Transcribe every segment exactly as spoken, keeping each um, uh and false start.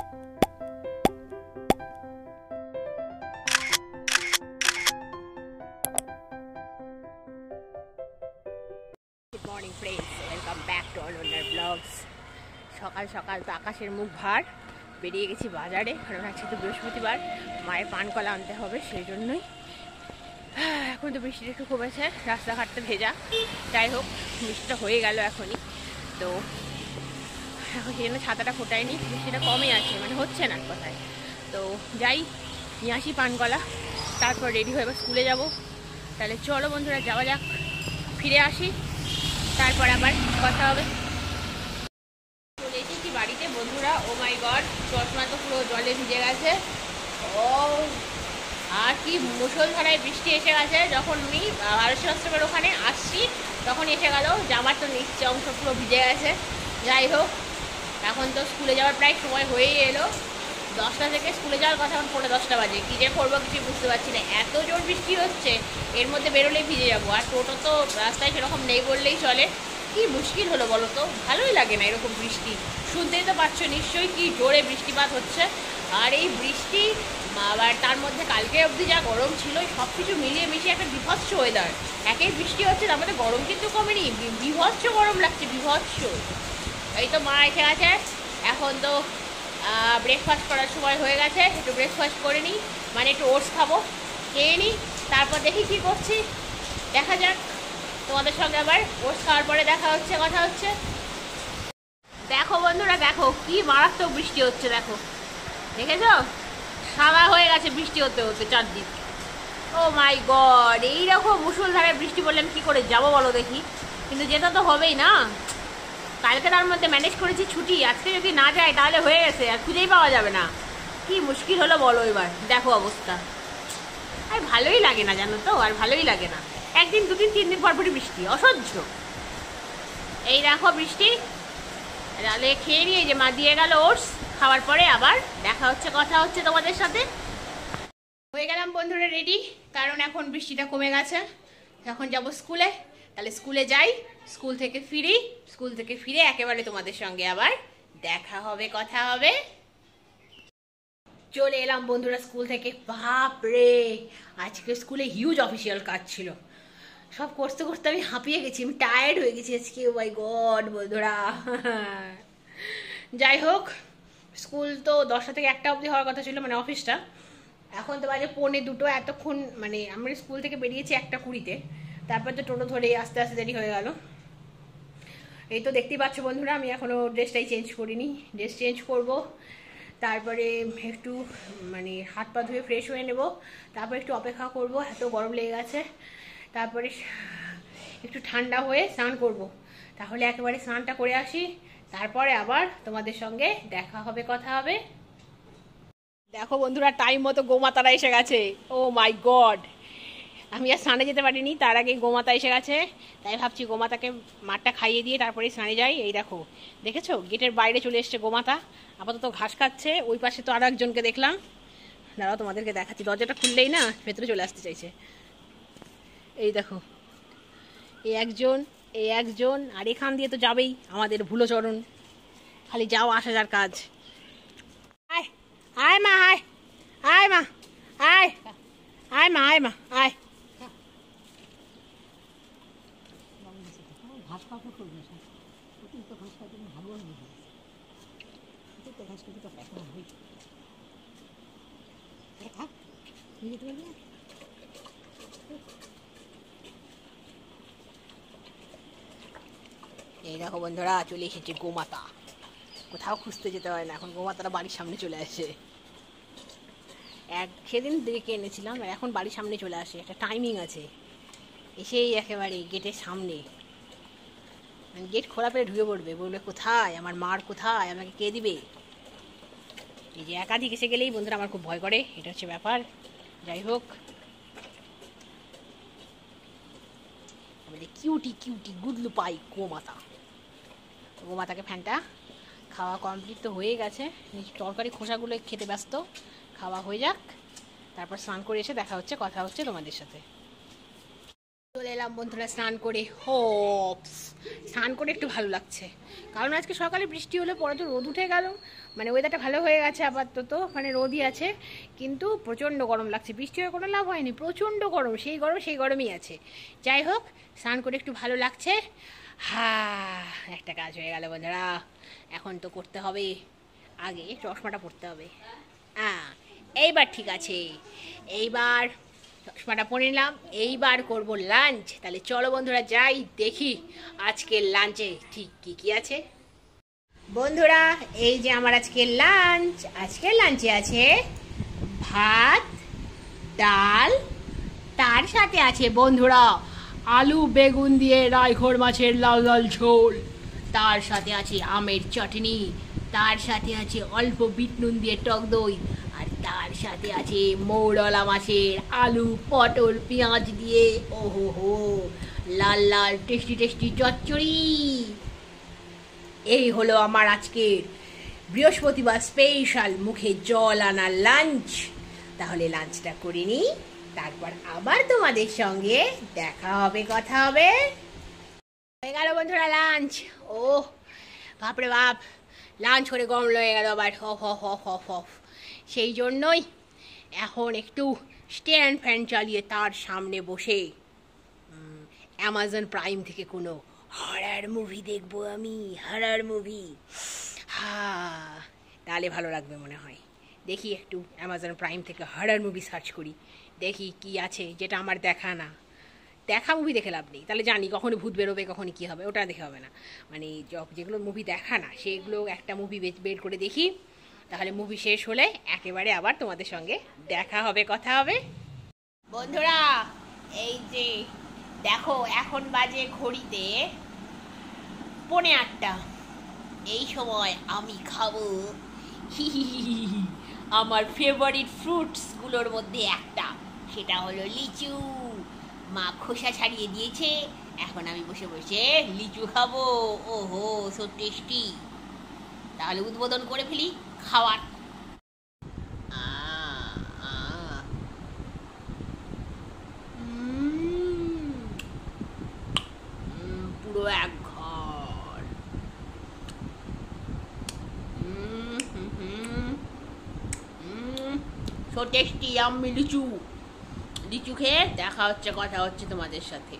Good morning friends, welcome back to অনন্যার blogs. সকাল সকাল তো আকাশের মুখ ভার, বেরিয়ে গেছি বাজারে, কারণ আজকে তো বৃহস্পতিবার, মায়ের পানকলা আনতে হবে, সেই জন্যই। এখন তো বৃষ্টিটা একটু কমেছে, রাস্তাঘাটটা ভেজা, যাই হোক বৃষ্টিটা হয়ে গেল এখনই। তো এখন সেই জন্য ছাতাটা ফোটায়নি, বৃষ্টিটা কমে আছে, মানে হচ্ছে না কোথায়। তো যাই নিয়ে আসি পানকলা, তারপর রেডি হয়ে এবার স্কুলে যাব। তাহলে চলো বন্ধুরা যাওয়া যাক, ফিরে আসি, তারপর আবার কথা হবে। চলে এসেছি বাড়িতে বন্ধুরা। ও মাই গড, চশমা তো পুরো জলে ভিজে গেছে। ও আর কি মুষলধারায় বৃষ্টি এসে গেছে। যখন আমি আড়াইশো আশ্রমের ওখানে আসছি তখন এসে গেল, জামার তো নিচে অংশ পুরো ভিজে গেছে। যাই হোক, এখন তো স্কুলে যাওয়ার প্রায় সময় হয়েই এলো। দশটা থেকে স্কুলে যাওয়ার কথা, এখন পৌনে দশটা বাজে। কী যে করবো কিছু বুঝতে পারছি না, এত জোর বৃষ্টি হচ্ছে, এর মধ্যে বেরোলেই ভিজে যাবো। আর টোটো তো রাস্তায় সেরকম নেই বললেই চলে। কি মুশকিল হলো বলো তো, ভালোই লাগে না এরকম বৃষ্টি। শুনতেই তো পাচ্ছ নিশ্চয়ই কি জোরে বৃষ্টিপাত হচ্ছে। আর এই বৃষ্টি আবার তার মধ্যে কালকে অবধি যা গরম ছিল, সব কিছু মিলিয়ে মিশিয়ে একটা বিভৎস ওয়েদার। একেই বৃষ্টি হচ্ছে, তার মধ্যে গরম কিন্তু কমেনি, বিভৎস গরম লাগছে, বিভৎস। এই তো মা এসে গেছে, এখন তো ব্রেকফাস্ট করার সময় হয়ে গেছে। একটু ব্রেকফাস্ট করে নিই, মানে একটু ওটস খাবো, খেয়ে নিই, তারপর দেখি কী করছি, দেখা যাক। তোমাদের সঙ্গে আবার ওটস খাওয়ার পরে দেখা হচ্ছে, কথা হচ্ছে। দেখো বন্ধুরা, দেখো কি মারাত্মক বৃষ্টি হচ্ছে, দেখো দেখেছ, সাদা হয়ে গেছে বৃষ্টি হতে হতে চারদিক। ও মাই গড, এইরকম মুষলধারে বৃষ্টি বললে আমি কী করে যাবো বলো দেখি। কিন্তু যেতে তো হবেই না, কালকে তার মধ্যে ম্যানেজ করেছি ছুটি, আজকে যদি না যায় তাহলে হয়ে গেছে, আর খুঁজেই পাওয়া যাবে না। কি মুশকিল হলো বলো এবার, দেখো অবস্থা। আর ভালোই লাগে না জানো তো, আর ভালোই লাগে না। একদিন দুদিন তিন দিন পর পরই বৃষ্টি, অসহ্য। এই দেখো বৃষ্টি, তাহলে খেয়ে নিয়ে যে মা দিয়ে গেল ওটস, খাওয়ার পরে আবার দেখা হচ্ছে, কথা হচ্ছে তোমাদের সাথে। হয়ে গেলাম বন্ধুরা রেডি, কারণ এখন বৃষ্টিটা কমে গেছে, এখন যাব স্কুলে। তাহলে স্কুলে যাই, স্কুল থেকে ফিরি, স্কুল থেকে ফিরে একেবারে তোমাদের সঙ্গে আবার দেখা হবে, কথা হবে। চলে এলাম বন্ধুরা স্কুল থেকে। বাপ রে, আজকে স্কুলে হিউজ অফিসিয়াল কাজ ছিল, সব করতে করতে আমি হাঁপিয়ে গেছি, আমি টায়ার্ড হয়ে গেছি আজকে। ও মাই গড বন্ধুরা। যাই হোক, স্কুল তো দশটা থেকে একটা অবধি হওয়ার কথা ছিল, মানে অফিসটা। এখন তো বাজে পৌনে দুটো, এতক্ষণ মানে আমরা স্কুল থেকে বেরিয়েছি একটা কুড়িতে, তারপর তো টোটো ধরে আস্তে আস্তে দেরি হয়ে গেল। এই তো দেখতেই পাচ্ছ বন্ধুরা, আমি এখনও ড্রেসটাই চেঞ্জ করিনি, ড্রেস চেঞ্জ করব, তারপরে একটু মানে হাত পা ধুয়ে ফ্রেশ হয়ে নেব, তারপর একটু অপেক্ষা করব, এত গরম লেগে গেছে। তারপরে একটু ঠান্ডা হয়ে স্নান করব, তাহলে একেবারে স্নানটা করে আসি, তারপরে আবার তোমাদের সঙ্গে দেখা হবে, কথা হবে। দেখো বন্ধুরা, টাইম মতো গোমাতারা এসে গেছে। ও মাই গড, আমি আর স্নানে যেতে পারিনি, তার আগে গোমাতা এসে গেছে। তাই ভাবছি গোমাতাকে মাঠটা খাইয়ে দিয়ে তারপরে স্নানে যাই। এই দেখো, দেখেছো গেটের বাইরে চলে এসছে গোমাতা, আপাতত ঘাস খাচ্ছে। ওই পাশে তো আরো একজনকে দেখলাম, দাঁড়াও তোমাদেরকে দেখাচ্ছি। দরজাটা খুললেই না ভেতরে চলে আসতে চাইছে। এই দেখো, এই একজন, এই একজন, আর এখান দিয়ে তো যাবেই আমাদের ভুলোচরণ, খালি যাও আসা যার কাজ। আয় আয় মা, আয় আয় মা, আয় আয় মা, আয় মা, আয়। ঘাস খাওয়া তো করবে, অতিরিক্ত ঘাস খাওয়ার জন্য ভালো হবে, অতিরিক্ত ঘাস খেতে তো পেট হবে। খা, নিয়ে যেতে পারবি না। এই দেখো বন্ধুরা, চলে এসেছে গোমাতা, কোথাও খুঁজতে যেতে হয় না, এখন গোমাতারা বাড়ির সামনে চলে আসে। এক সেদিন ডেকে এনেছিলাম, আর এখন বাড়ির সামনে চলে আসে, একটা টাইমিং আছে। এসেই একেবারে গেটের সামনে, গেট খোলা পেলে ঢুকে পড়বে, বলবে কোথায় আমার মার, কোথায় আমাকে কে দিবে। এই যে একাধিক এসে গেলেই বন্ধুরা আমার খুব ভয় করে, এটা হচ্ছে ব্যাপার। যাই হোক, কিউটি কিউটি গুদলু পাই গোমাতা। গোমাতাকে ফ্যানটা খাওয়া কমপ্লিট তো হয়ে গেছে, তরকারি খোসাগুলো খেতে ব্যস্ত, খাওয়া হয়ে যাক, তারপর স্নান করে এসে দেখা হচ্ছে, কথা হচ্ছে তোমাদের সাথে। চলে এলাম বন্ধুরা স্নান করে। হপস স্নান করে একটু ভালো লাগছে, কারণ আজকে সকালে বৃষ্টি হলে পরে তো রোদ উঠে গেল, মানে ওয়েদারটা ভালো হয়ে গেছে আপাতত, মানে রোদই আছে কিন্তু প্রচণ্ড গরম লাগছে। বৃষ্টি হয়ে কোনো লাভ হয়নি, প্রচণ্ড গরম, সেই গরম সেই গরমই আছে। যাই হোক, স্নান করে একটু ভালো লাগছে। হা, একটা কাজ হয়ে গেল বন্ধুরা। এখন তো করতে হবে, আগে চশমাটা পরতে হবে। হ্যাঁ, এইবার ঠিক আছে, এইবার চশমাটা পরে নিলাম, এইবার করব লাঞ্চ। তাহলে চলো বন্ধুরা যাই, দেখি আজকের লাঞ্চে ঠিক কী কী আছে। বন্ধুরা, এই যে আমার আজকের লাঞ্চ। আজকের লাঞ্চে আছে ভাত, ডাল, তার সাথে আছে বন্ধুরা আলু বেগুন দিয়ে রায়খোর মাছের লাল লাল ঝোল, তার সাথে আছে আমের চাটনি, তার সাথে আছে অল্প বিট নুন দিয়ে টক দই, আর তার সাথে আছে মৌরলা মাছের আলু পটল পেঁয়াজ দিয়ে ওহো হো লাল লাল টেস্টি টেস্টি চচ্চড়ি। এই হলো আমার আজকের বৃহস্পতিবার স্পেশাল মুখে জল আনা লাঞ্চ। তাহলে লাঞ্চটা করে নিই, তারপর আবার তোমাদের সঙ্গে দেখা হবে, কথা হবে। হয়ে গেল বন্ধুরা লাঞ্চ। ও বাপরে বাপ, লাঞ্চ করে গরম লেগে গেল আবার। হফ হফ হফ হফ হফ সেই জন্যই এখন একটু স্ট্যান্ড ফ্যান চালিয়ে তার সামনে বসে অ্যামাজন প্রাইম থেকে কোনো হরার মুভি দেখবো আমি, হরার মুভি। হ্যাঁ, তাহলে ভালো লাগবে মনে হয়। দেখি একটু অ্যামাজন প্রাইম থেকে হরার মুভি সার্চ করি, দেখি কি আছে যেটা আমার দেখা না। দেখা মুভি দেখে লাভ নেই, তাহলে জানি কখনই ভূত বেরোবে কখনই কী হবে, ওটা দেখে হবে না। মানে যেগুলো মুভি দেখা না সেগুলো একটা মুভি বের করে দেখি, তাহলে মুভি শেষ হলে একেবারে আবার তোমাদের সঙ্গে দেখা হবে, কথা হবে। বন্ধুরা এই যে দেখো, এখন বাজে ঘড়িতে পৌনে আটটা। এই সময় আমি খাবো আমার ফেভারিট ফ্রুটসগুলোর মধ্যে একটা, সেটা হলো লিচু। মা খোসা ছাড়িয়ে দিয়েছে, এখন আমি বসে বসে লিচু খাবো। ওহো সো টেস্টি। তাহলে উদ্বোধন করে ফেলি খাওয়ার। পুরো এক ঘর। সো টেস্টি আমি লিচু। লিচু খেয়ে দেখা হচ্ছে, কথা হচ্ছে তোমাদের সাথে।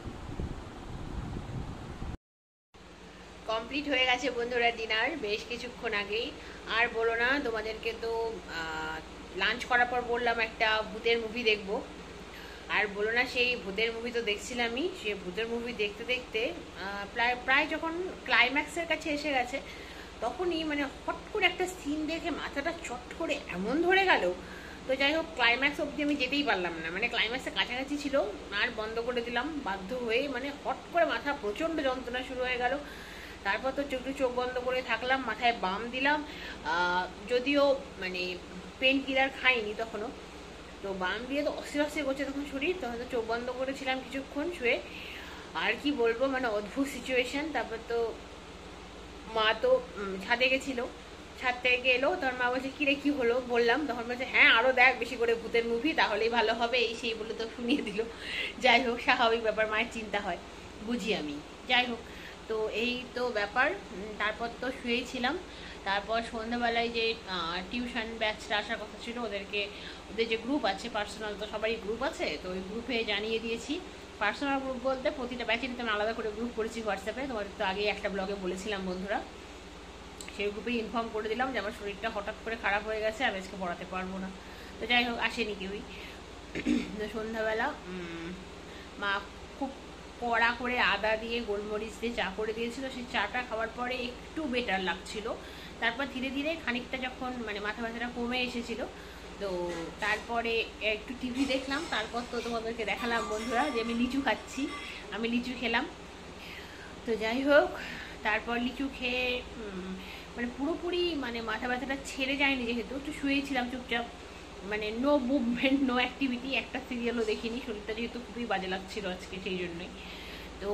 কমপ্লিট হয়ে গেছে বন্ধুরা ডিনার বেশ কিছুক্ষণ আগেই। আর বলো না, তোমাদেরকে তো লাঞ্চ করার পর বললাম একটা ভূতের মুভি দেখবো। আর বলো না, সেই ভূতের মুভি তো দেখছিলামই। সেই ভূতের মুভি দেখতে দেখতে প্রায় প্রায় যখন ক্লাইম্যাক্সের কাছে এসে গেছে, তখনই মানে হট করে একটা সিন দেখে মাথাটা চট করে এমন ধরে গেল। তো যাই হোক, ক্লাইম্যাক্স অবধি আমি যেতেই পারলাম না, মানে ক্লাইম্যাক্সের কাছাকাছি ছিল আর বন্ধ করে দিলাম বাধ্য হয়ে। মানে হট করে মাথা প্রচণ্ড যন্ত্রণা শুরু হয়ে গেল। তারপর তো চোখ চোখ বন্ধ করে থাকলাম, মাথায় বাম দিলাম। যদিও মানে পেন কিলার খাইনি তখনও, তো বাম দিয়ে তো অস্থির অস্থির করছে তখন শরীর, তখন তো চোখ বন্ধ করেছিলাম কিছুক্ষণ শুয়ে। আর কি বলবো, মানে অদ্ভুত সিচুয়েশন। তারপর তো মা তো ছাদে গেছিলো, ছাদ থেকে এলো, তখন মা বলছে কিরে কি হলো, বললাম, তখন বলছে হ্যাঁ আরও দেখ বেশি করে ভূতের মুভি, তাহলেই ভালো হবে, এই সেই বলে তো শুনিয়ে দিল। যাই হোক, স্বাভাবিক ব্যাপার, মায়ের চিন্তা হয়, বুঝি আমি। যাই হোক, তো এই তো ব্যাপার। তারপর তো শুয়েছিলাম। তারপর সন্ধ্যাবেলায় যে টিউশন ব্যাচটা আসার কথা ছিল, ওদেরকে ওদের যে গ্রুপ আছে পার্সোনাল, তো সবারই গ্রুপ আছে, তো ওই গ্রুপে জানিয়ে দিয়েছি। পার্সোনাল গ্রুপ বলতে প্রতিটা ব্যাচেরই তো আমি আলাদা করে গ্রুপ করেছি হোয়াটসঅ্যাপে, তোমাদের তো আগেই একটা ব্লগে বলেছিলাম বন্ধুরা। সেই গ্রুপে ইনফর্ম করে দিলাম যে আমার শরীরটা হঠাৎ করে খারাপ হয়ে গেছে, আমি আজকে পড়াতে পারবো না। তো যাই হোক, আসেনি কেউই। সন্ধ্যাবেলা মা খুব কড়া করে আদা দিয়ে গোলমরিচ দিয়ে চা করে দিয়েছিল। সেই চাটা খাওয়ার পরে একটু বেটার লাগছিল। তারপর ধীরে ধীরে খানিকটা যখন মানে মাথা ব্যথাটা কমে এসেছিল, তো তারপরে একটু টিভি দেখলাম। তারপর তো তোমাদেরকে দেখালাম বন্ধুরা যে আমি লিচু খাচ্ছি, আমি লিচু খেলাম। তো যাই হোক, তারপর লিচু খেয়ে মানে পুরোপুরি মানে মাথা ব্যথাটা ছেড়ে যায়নি, যেহেতু একটু শুয়েছিলাম চুপচাপ, মানে নো মুভমেন্ট নো অ্যাক্টিভিটি, একটা সিরিয়ালও দেখিনি, শরীরটা যেহেতু খুবই বাজে লাগছিল আজকে, সেই জন্যই। তো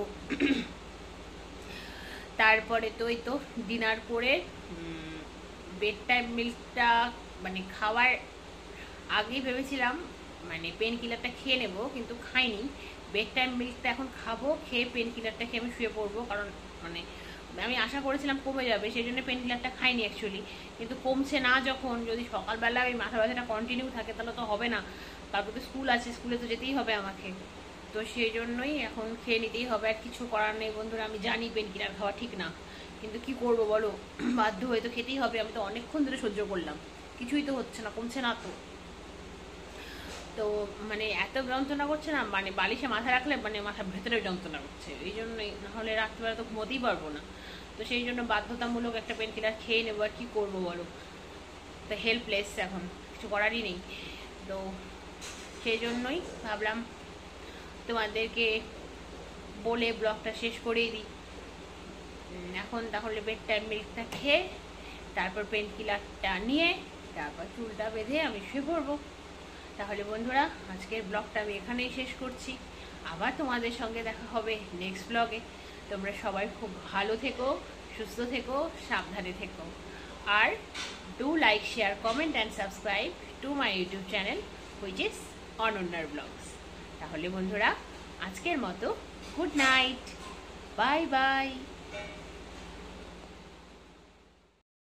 তারপরে তো এই তো ডিনার করে বেড টাইম মিল্কটা মানে খাওয়ার আগেই ভেবেছিলাম মানে পেন কিলারটা খেয়ে নেবো, কিন্তু খাইনি। বেড টাইম মিল্কটা এখন খাবো, খেয়ে পেন কিলারটা খেয়ে আমি শুয়ে পড়বো। কারণ মানে আমি আশা করেছিলাম কমে যাবে, সেই জন্য পেন কিলারটা খাইনি অ্যাকচুয়ালি। কিন্তু কমছে না যখন, যদি সকালবেলা ওই মাথা ব্যথাটা কন্টিনিউ থাকে তাহলে তো হবে না, তারপর তো স্কুল আছে, স্কুলে তো যেতেই হবে আমাকে। তো সেই জন্যই এখন খেয়ে নিতেই হবে, আর কিছু করার নেই বন্ধুরা। আমি জানি পেন কিলার খাওয়া ঠিক না, কিন্তু কি করব বলো, বাধ্য হয়ে তো খেতেই হবে। আমি তো অনেকক্ষণ ধরে সহ্য করলাম, কিছুই তো হচ্ছে না, কমছে না তো। তো মানে এত যন্ত্রণা করছে না, মানে বালিশে মাথা রাখলে মানে মাথার ভেতরে যন্ত্রণা করছে, এই জন্যই। নাহলে রাত্রিবেলা তো ঘুমোতেই পারবো না। তো সেই জন্য বাধ্যতামূলক একটা পেন কিলার খেয়ে নেবো, আর কী করবো বলো। তো হেল্পলেস, এখন কিছু করারই নেই। তো সেই জন্যই ভাবলাম তোমাদেরকে বলে ব্লগটা শেষ করেই দিই। এখন তাহলে বেড টাইম মিল্কটা খেয়ে তারপর পেন কিলারটা নিয়ে তারপর চুলটা বেঁধে আমি শুয়ে পড়বো। তাহলে বন্ধুরা, আজকের ব্লগটা আমি এখানেই শেষ করছি। আবার তোমাদের সঙ্গে দেখা হবে নেক্সট ব্লগে। তোমরা সবাই খুব ভালো থেকো, সুস্থ থেকো, সাবধানে থেকো। আর do like, share, comment and subscribe to my YouTube channel which is অনন্যার ব্লগস। তাহলে বন্ধুরা, আজকের মতো গুড নাইট, বাই বাই।